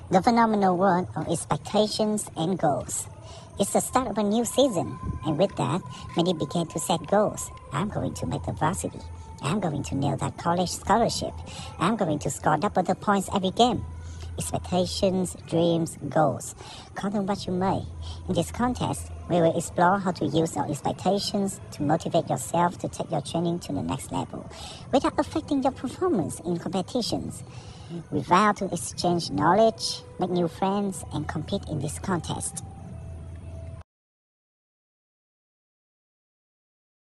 The phenomenal world of expectations and goals. It's the start of a new season, and with that, many began to set goals. I'm going to make the varsity. I'm going to nail that college scholarship. I'm going to score double the points every game. Expectations, dreams, goals. Call them what you may. In this contest, we will explore how to use your expectations to motivate yourself to take your training to the next level without affecting your performance in competitions. We vow to exchange knowledge, make new friends, and compete in this contest.